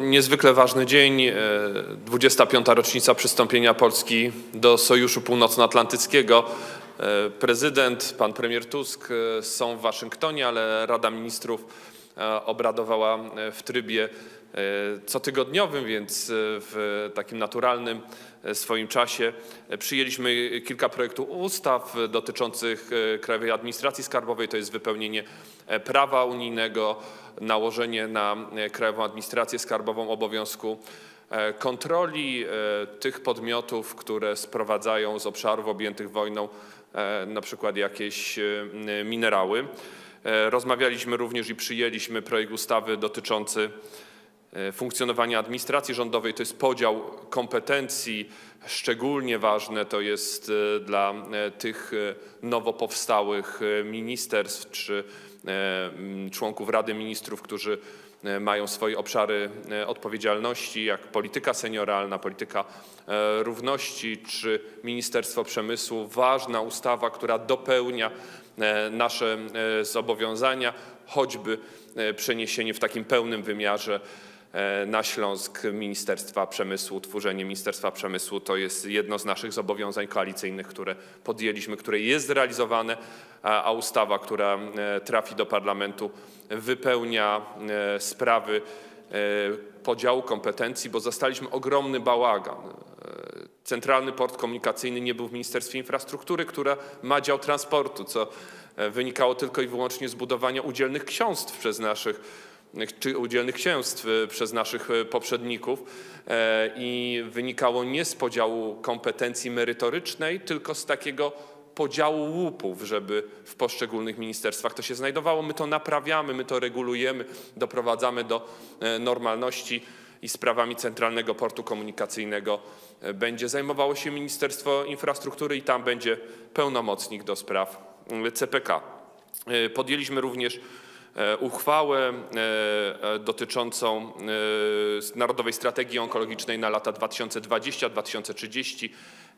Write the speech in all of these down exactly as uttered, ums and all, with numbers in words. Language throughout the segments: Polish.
niezwykle ważny dzień, dwudziesta piąta rocznica przystąpienia Polski do Sojuszu Północnoatlantyckiego. Prezydent, pan premier Tusk są w Waszyngtonie, ale Rada Ministrów obradowała w trybie cotygodniowym, więc w takim naturalnym swoim czasie. Przyjęliśmy kilka projektów ustaw dotyczących Krajowej Administracji Skarbowej. To jest wypełnienie prawa unijnego, nałożenie na Krajową Administrację Skarbową obowiązku kontroli tych podmiotów, które sprowadzają z obszarów objętych wojną na przykład jakieś minerały. Rozmawialiśmy również i przyjęliśmy projekt ustawy dotyczący funkcjonowania administracji rządowej. To jest podział kompetencji. Szczególnie ważne to jest dla tych nowo powstałych ministerstw czy członków Rady Ministrów, którzy mają swoje obszary odpowiedzialności, jak polityka senioralna, polityka równości czy Ministerstwo Przemysłu. Ważna ustawa, która dopełnia nasze zobowiązania, choćby przeniesienie w takim pełnym wymiarze na Śląsk Ministerstwa Przemysłu, tworzenie Ministerstwa Przemysłu to jest jedno z naszych zobowiązań koalicyjnych, które podjęliśmy, które jest zrealizowane, a ustawa, która trafi do parlamentu, wypełnia sprawy podziału kompetencji, bo zastaliśmy ogromny bałagan. Centralny Port Komunikacyjny nie był w Ministerstwie Infrastruktury, które ma dział transportu, co wynikało tylko i wyłącznie z budowania udzielnych ksiąstw przez naszych czy udzielnych księstw przez naszych poprzedników i wynikało nie z podziału kompetencji merytorycznej, tylko z takiego podziału łupów, żeby w poszczególnych ministerstwach to się znajdowało. My to naprawiamy, my to regulujemy, doprowadzamy do normalności i sprawami Centralnego Portu Komunikacyjnego będzie zajmowało się Ministerstwo Infrastruktury i tam będzie pełnomocnik do spraw C P K. Podjęliśmy również uchwałę dotyczącą Narodowej Strategii Onkologicznej na lata dwa tysiące dwudziesty do dwa tysiące trzydziestego.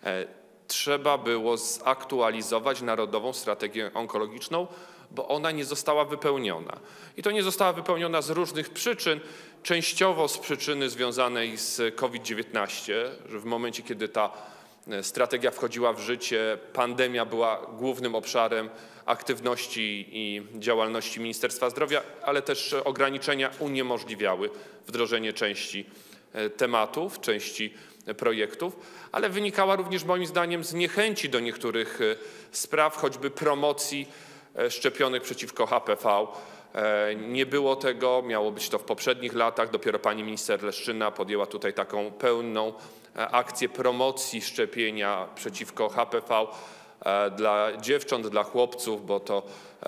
Trzeba było zaktualizować Narodową Strategię Onkologiczną, bo ona nie została wypełniona. I to nie została wypełniona z różnych przyczyn, częściowo z przyczyny związanej z COVID dziewiętnaście, że w momencie, kiedy ta strategia wchodziła w życie, pandemia była głównym obszarem aktywności i działalności Ministerstwa Zdrowia, ale też ograniczenia uniemożliwiały wdrożenie części tematów, części projektów, ale wynikała również moim zdaniem z niechęci do niektórych spraw, choćby promocji szczepionek przeciwko H P V. Nie było tego, miało być to w poprzednich latach, dopiero pani minister Leszczyna podjęła tutaj taką pełną akcję promocji szczepienia przeciwko H P V dla dziewcząt, dla chłopców, bo to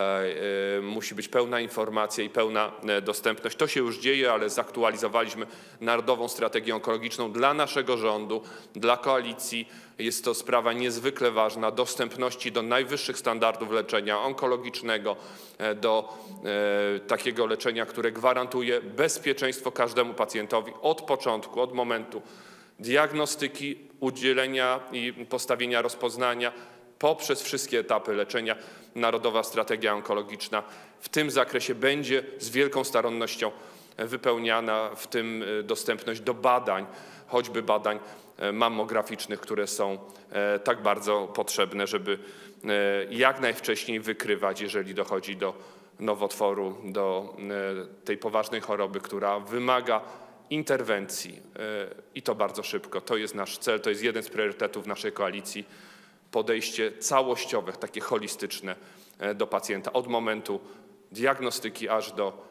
musi być pełna informacja i pełna dostępność. To się już dzieje, ale zaktualizowaliśmy Narodową Strategię Onkologiczną dla naszego rządu, dla koalicji. Jest to sprawa niezwykle ważna, dostępności do najwyższych standardów leczenia onkologicznego, do takiego leczenia, które gwarantuje bezpieczeństwo każdemu pacjentowi od początku, od momentu diagnostyki, udzielenia i postawienia rozpoznania, poprzez wszystkie etapy leczenia. Narodowa Strategia Onkologiczna w tym zakresie będzie z wielką starannością wypełniana, w tym dostępność do badań, choćby badań mammograficznych, które są tak bardzo potrzebne, żeby jak najwcześniej wykrywać, jeżeli dochodzi do nowotworu, do tej poważnej choroby, która wymaga interwencji i to bardzo szybko. To jest nasz cel, to jest jeden z priorytetów naszej koalicji. Podejście całościowe, takie holistyczne do pacjenta od momentu diagnostyki aż do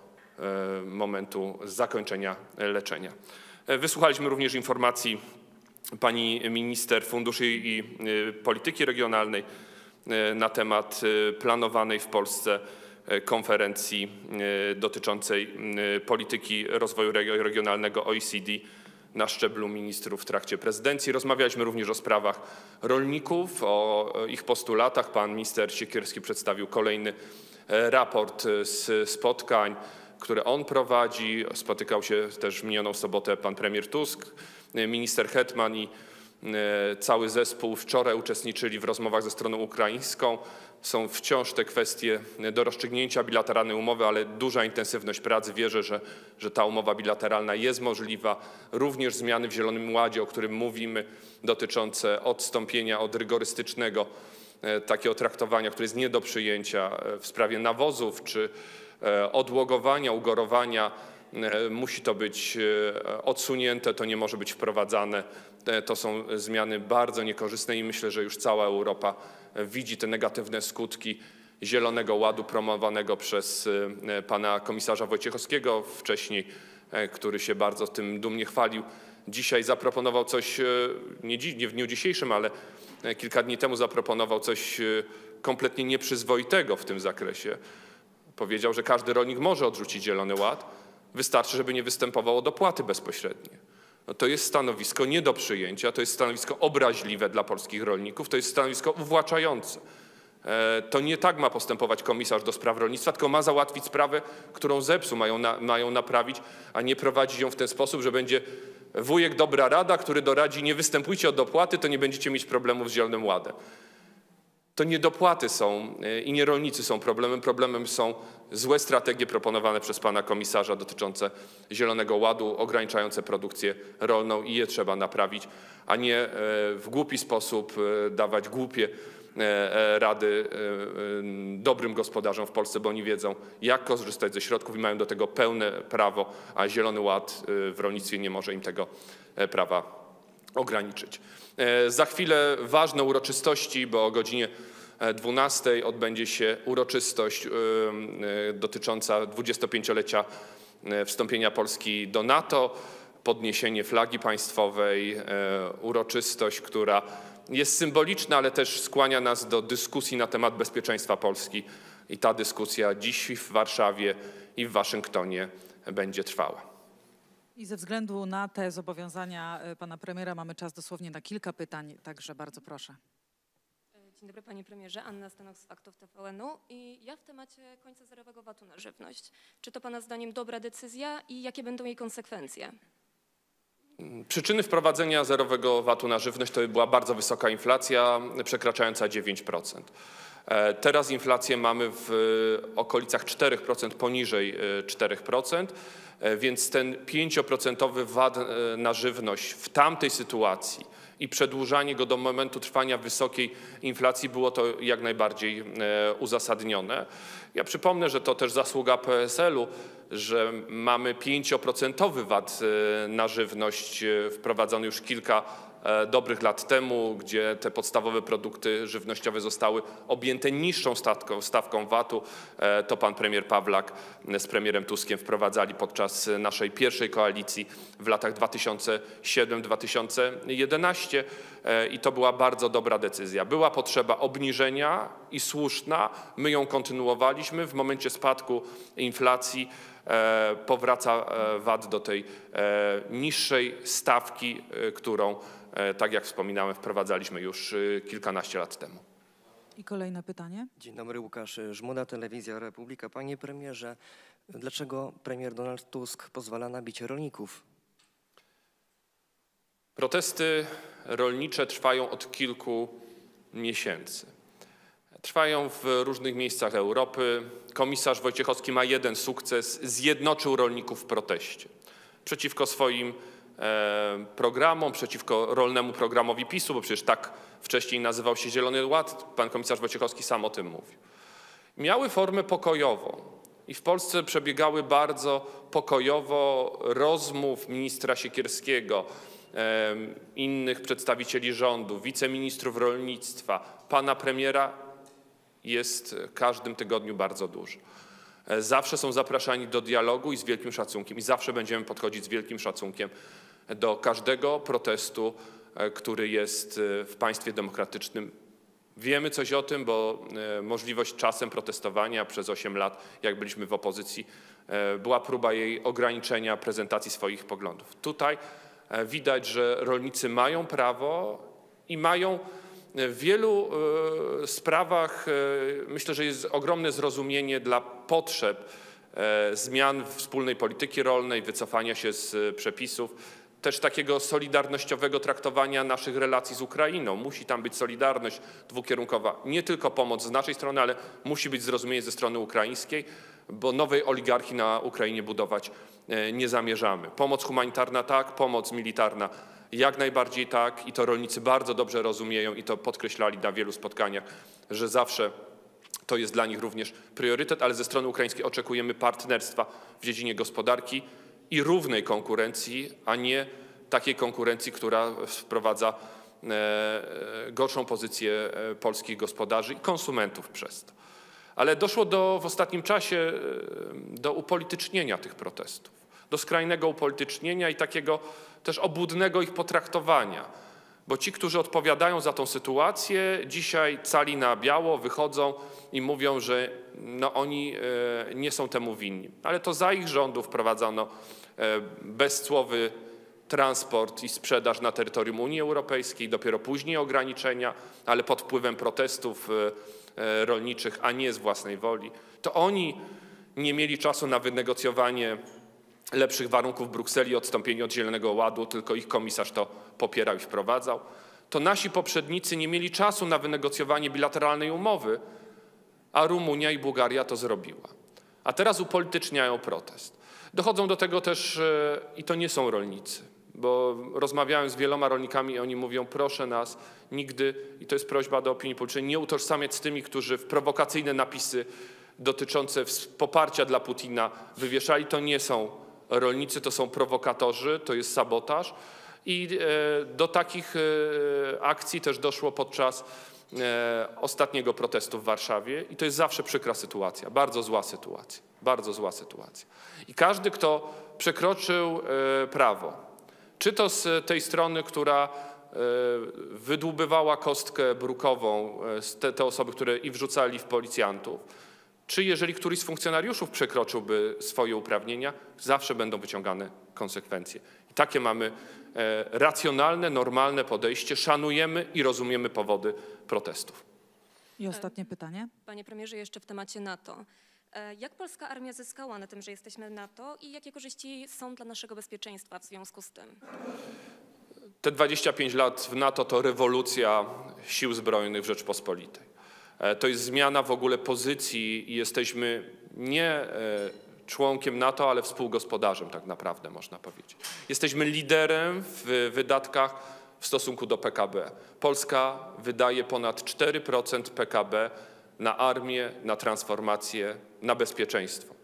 momentu zakończenia leczenia. Wysłuchaliśmy również informacji pani minister funduszy i polityki regionalnej na temat planowanej w Polsce konferencji dotyczącej polityki rozwoju regionalnego O E C D na szczeblu ministrów w trakcie prezydencji. Rozmawialiśmy również o sprawach rolników, o ich postulatach. Pan minister Siekierski przedstawił kolejny raport z spotkań, które on prowadzi. Spotykał się też w minioną sobotę pan premier Tusk, minister Hetman i cały zespół wczoraj uczestniczyli w rozmowach ze stroną ukraińską. Są wciąż te kwestie do rozstrzygnięcia, bilateralnej umowy, ale duża intensywność pracy. Wierzę, że, że ta umowa bilateralna jest możliwa. Również zmiany w Zielonym Ładzie, o którym mówimy, dotyczące odstąpienia od rygorystycznego takiego traktowania, które jest nie do przyjęcia w sprawie nawozów czy odłogowania, ugorowania. Musi to być odsunięte, to nie może być wprowadzane. To są zmiany bardzo niekorzystne i myślę, że już cała Europa widzi te negatywne skutki Zielonego Ładu promowanego przez pana komisarza Wojciechowskiego wcześniej, który się bardzo tym dumnie chwalił. Dzisiaj zaproponował coś, nie w dniu dzisiejszym, ale kilka dni temu zaproponował coś kompletnie nieprzyzwoitego w tym zakresie. Powiedział, że każdy rolnik może odrzucić Zielony Ład, wystarczy, żeby nie występowało dopłaty bezpośrednie. No to jest stanowisko nie do przyjęcia, to jest stanowisko obraźliwe dla polskich rolników, to jest stanowisko uwłaczające. To nie tak ma postępować komisarz do spraw rolnictwa, tylko ma załatwić sprawę, którą zepsuł, mają, na, mają naprawić, a nie prowadzić ją w ten sposób, że będzie wujek dobra rada, który doradzi: nie występujcie o dopłaty, to nie będziecie mieć problemów z Zielonym Ładem. To nie dopłaty są i nie rolnicy są problemem. Problemem są złe strategie proponowane przez pana komisarza dotyczące Zielonego Ładu, ograniczające produkcję rolną i je trzeba naprawić, a nie w głupi sposób dawać głupie rady dobrym gospodarzom w Polsce, bo oni wiedzą, jak korzystać ze środków i mają do tego pełne prawo, a Zielony Ład w rolnictwie nie może im tego prawa ograniczyć. Za chwilę ważne uroczystości, bo o godzinie dwunastej odbędzie się uroczystość dotycząca dwudziestopięciolecia wstąpienia Polski do NATO, podniesienie flagi państwowej, uroczystość, która jest symboliczna, ale też skłania nas do dyskusji na temat bezpieczeństwa Polski i ta dyskusja dziś w Warszawie i w Waszyngtonie będzie trwała. I ze względu na te zobowiązania pana premiera mamy czas dosłownie na kilka pytań, także bardzo proszę. Dzień dobry panie premierze, Anna Stanoch z Faktów T V N-u i ja w temacie końca zerowego vatu na żywność. Czy to pana zdaniem dobra decyzja i jakie będą jej konsekwencje? Przyczyny wprowadzenia zerowego vatu na żywność to była bardzo wysoka inflacja, przekraczająca dziewięć procent. Teraz inflację mamy w okolicach czterech procent, poniżej czterech procent, więc ten pięcioprocentowy vat na żywność w tamtej sytuacji i przedłużanie go do momentu trwania wysokiej inflacji było to jak najbardziej uzasadnione. Ja przypomnę, że to też zasługa P S L-u, że mamy pięcioprocentowy vat na żywność wprowadzony już kilka dobrych lat temu, gdzie te podstawowe produkty żywnościowe zostały objęte niższą stawką, stawką vatu. To pan premier Pawlak z premierem Tuskiem wprowadzali podczas naszej pierwszej koalicji w latach dwa tysiące siódmym do dwa tysiące jedenastego i to była bardzo dobra decyzja. Była potrzeba obniżenia i słuszna, my ją kontynuowaliśmy. W momencie spadku inflacji powraca vat do tej niższej stawki, którą, tak jak wspominałem, wprowadzaliśmy już kilkanaście lat temu. I kolejne pytanie. Dzień dobry, Łukasz Żmuda, Telewizja Republika. Panie premierze, dlaczego premier Donald Tusk pozwala na bicie rolników? Protesty rolnicze trwają od kilku miesięcy. Trwają w różnych miejscach Europy. Komisarz Wojciechowski ma jeden sukces, zjednoczył rolników w proteście. Przeciwko swoim e, programom, przeciwko rolnemu programowi PiSu, bo przecież tak wcześniej nazywał się Zielony Ład, pan komisarz Wojciechowski sam o tym mówił. Miały formę pokojową i w Polsce przebiegały bardzo pokojowo rozmów ministra Siekierskiego, e, innych przedstawicieli rządu, wiceministrów rolnictwa, pana premiera. Jest w każdym tygodniu bardzo dużo. Zawsze są zapraszani do dialogu i z wielkim szacunkiem. I zawsze będziemy podchodzić z wielkim szacunkiem do każdego protestu, który jest w państwie demokratycznym. Wiemy coś o tym, bo możliwość czasem protestowania przez osiem lat, jak byliśmy w opozycji, była próba jej ograniczenia prezentacji swoich poglądów. Tutaj widać, że rolnicy mają prawo i mają w wielu sprawach, myślę, że jest ogromne zrozumienie dla potrzeb zmian wspólnej polityki rolnej, wycofania się z przepisów. też takiego solidarnościowego traktowania naszych relacji z Ukrainą. Musi tam być solidarność dwukierunkowa, nie tylko pomoc z naszej strony, ale musi być zrozumienie ze strony ukraińskiej, bo nowej oligarchii na Ukrainie budować nie zamierzamy. Pomoc humanitarna tak, pomoc militarna jak najbardziej tak i to rolnicy bardzo dobrze rozumieją i to podkreślali na wielu spotkaniach, że zawsze to jest dla nich również priorytet, ale ze strony ukraińskiej oczekujemy partnerstwa w dziedzinie gospodarki i równej konkurencji, a nie takiej konkurencji, która wprowadza gorszą pozycję polskich gospodarzy i konsumentów przez to. Ale doszło do, w ostatnim czasie do upolitycznienia tych protestów, do skrajnego upolitycznienia i takiego też obłudnego ich potraktowania, bo ci, którzy odpowiadają za tą sytuację, dzisiaj cali na biało wychodzą i mówią, że no oni nie są temu winni. Ale to za ich rządów wprowadzono bezcłowy transport i sprzedaż na terytorium Unii Europejskiej, dopiero później ograniczenia, ale pod wpływem protestów rolniczych, a nie z własnej woli. To oni nie mieli czasu na wynegocjowanie lepszych warunków w Brukseli i odstąpienie od Zielonego Ładu, tylko ich komisarz to popierał i wprowadzał. To nasi poprzednicy nie mieli czasu na wynegocjowanie bilateralnej umowy, a Rumunia i Bułgaria to zrobiła. A teraz upolityczniają protest. Dochodzą do tego też, i to nie są rolnicy, bo rozmawiałem z wieloma rolnikami i oni mówią, proszę nas nigdy, i to jest prośba do opinii publicznej, nie utożsamiać z tymi, którzy w prowokacyjne napisy dotyczące poparcia dla Putina wywieszali. To nie są rolnicy, to są prowokatorzy, to jest sabotaż i do takich akcji też doszło podczas ostatniego protestu w Warszawie i to jest zawsze przykra sytuacja, bardzo zła sytuacja, bardzo zła sytuacja. I każdy, kto przekroczył prawo, czy to z tej strony, która wydłubywała kostkę brukową, te, te osoby, które i wrzucali w policjantów, czy jeżeli któryś z funkcjonariuszów przekroczyłby swoje uprawnienia, zawsze będą wyciągane konsekwencje. I takie mamy racjonalne, normalne podejście, szanujemy i rozumiemy powody protestów. I ostatnie pytanie. Panie premierze, jeszcze w temacie NATO. Jak polska armia zyskała na tym, że jesteśmy w NATO i jakie korzyści są dla naszego bezpieczeństwa w związku z tym? Te dwadzieścia pięć lat w NATO to rewolucja sił zbrojnych w Rzeczpospolitej. To jest zmiana w ogóle pozycji i jesteśmy nie członkiem NATO, ale współgospodarzem tak naprawdę można powiedzieć. Jesteśmy liderem w wydatkach w stosunku do P K B. Polska wydaje ponad cztery procent P K B na armię, na transformację, na bezpieczeństwo.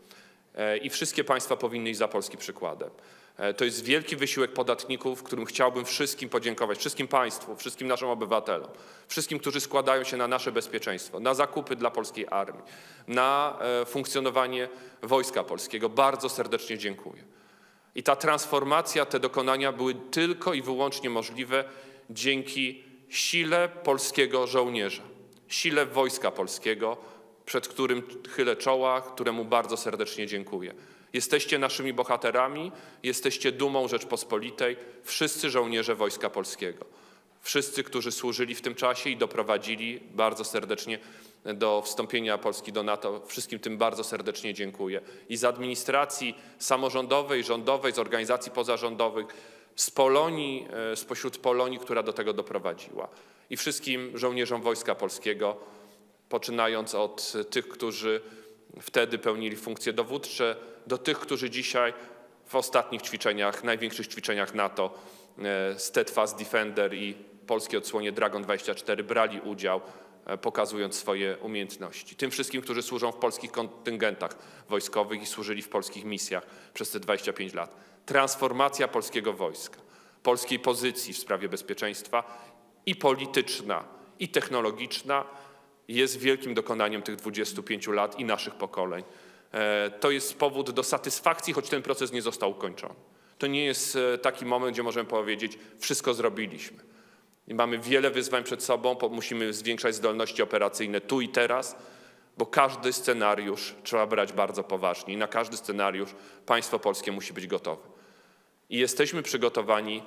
I wszystkie państwa powinny iść za Polski przykładem. To jest wielki wysiłek podatników, którym chciałbym wszystkim podziękować, wszystkim państwu, wszystkim naszym obywatelom, wszystkim, którzy składają się na nasze bezpieczeństwo, na zakupy dla polskiej armii, na funkcjonowanie Wojska Polskiego. Bardzo serdecznie dziękuję. I ta transformacja, te dokonania były tylko i wyłącznie możliwe dzięki sile polskiego żołnierza, sile Wojska Polskiego, przed którym chylę czoła, któremu bardzo serdecznie dziękuję. Jesteście naszymi bohaterami, jesteście dumą Rzeczpospolitej, wszyscy żołnierze Wojska Polskiego. Wszyscy, którzy służyli w tym czasie i doprowadzili bardzo serdecznie do wstąpienia Polski do NATO, wszystkim tym bardzo serdecznie dziękuję. I z administracji samorządowej, rządowej, z organizacji pozarządowych, z Polonii, spośród Polonii, która do tego doprowadziła. I wszystkim żołnierzom Wojska Polskiego, poczynając od tych, którzy wtedy pełnili funkcje dowódcze, do tych, którzy dzisiaj w ostatnich ćwiczeniach, największych ćwiczeniach NATO, Steadfast Defender i polskie odsłonie Dragon dwadzieścia cztery brali udział, pokazując swoje umiejętności. Tym wszystkim, którzy służą w polskich kontyngentach wojskowych i służyli w polskich misjach przez te dwadzieścia pięć lat. Transformacja polskiego wojska, polskiej pozycji w sprawie bezpieczeństwa i polityczna, i technologiczna jest wielkim dokonaniem tych dwudziestu pięciu lat i naszych pokoleń. To jest powód do satysfakcji, choć ten proces nie został ukończony. To nie jest taki moment, gdzie możemy powiedzieć, wszystko zrobiliśmy. I mamy wiele wyzwań przed sobą, musimy zwiększać zdolności operacyjne tu i teraz, bo każdy scenariusz trzeba brać bardzo poważnie i na każdy scenariusz państwo polskie musi być gotowe. I jesteśmy przygotowani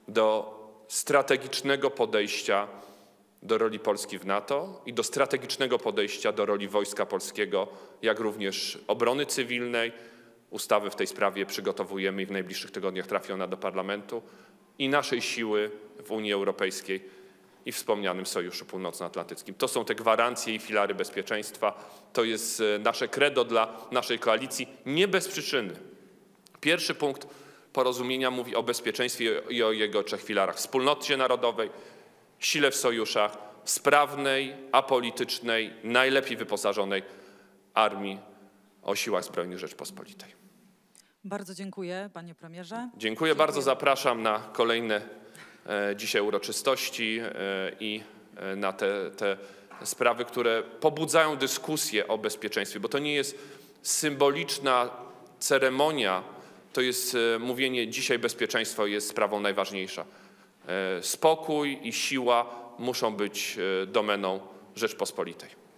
do strategicznego podejścia do roli Polski w NATO i do strategicznego podejścia do roli Wojska Polskiego, jak również obrony cywilnej, ustawy w tej sprawie przygotowujemy i w najbliższych tygodniach trafi ona do parlamentu, i naszej siły w Unii Europejskiej i wspomnianym Sojuszu Północnoatlantyckim. To są te gwarancje i filary bezpieczeństwa. To jest nasze credo dla naszej koalicji, nie bez przyczyny. Pierwszy punkt porozumienia mówi o bezpieczeństwie i o jego trzech filarach: wspólnocie narodowej, sile w sojuszach, sprawnej, apolitycznej, najlepiej wyposażonej armii o siłach zbrojnych Rzeczpospolitej. Bardzo dziękuję, panie premierze. Dziękuję bardzo, zapraszam na kolejne e, dzisiaj uroczystości e, i e, na te, te sprawy, które pobudzają dyskusję o bezpieczeństwie, bo to nie jest symboliczna ceremonia, to jest e, mówienie: dzisiaj bezpieczeństwo jest sprawą najważniejsza. E, spokój i siła muszą być e, domeną Rzeczpospolitej.